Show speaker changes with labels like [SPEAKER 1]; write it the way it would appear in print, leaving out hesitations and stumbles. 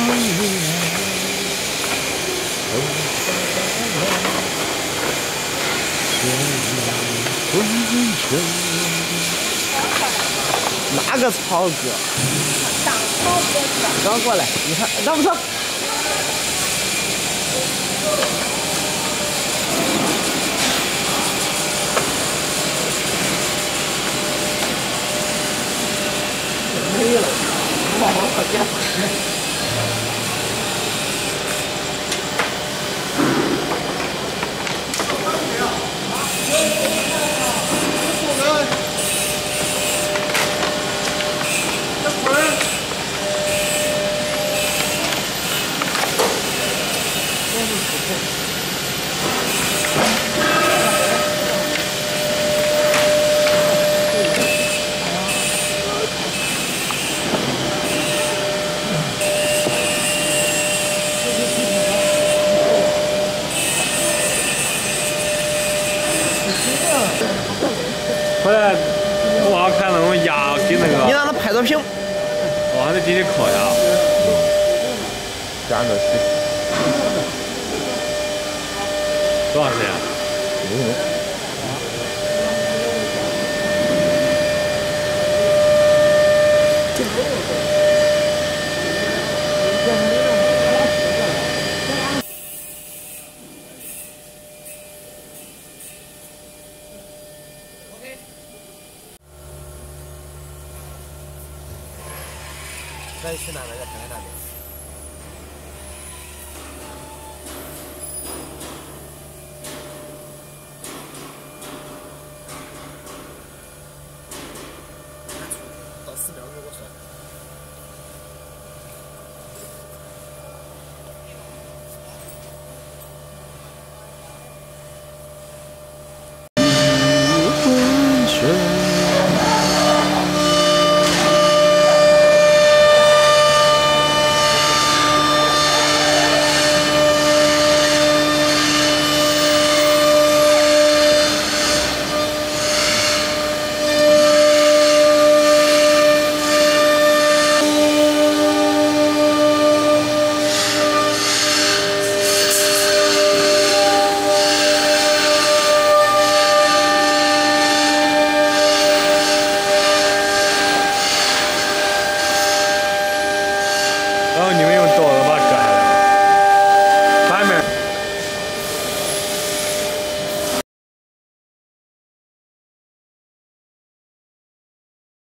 [SPEAKER 1] 哪个曹哥？刚过来，你看，那不错。没了，往往可见。
[SPEAKER 2] 后来我好看那种牙给那个，
[SPEAKER 1] 你让他拍到屏。
[SPEAKER 2] 哇，那给你扣呀！
[SPEAKER 3] 加个10，
[SPEAKER 2] 多少钱？
[SPEAKER 1] 再去哪边？再看看那边。到4秒给我算。
[SPEAKER 2] 然后你们用刀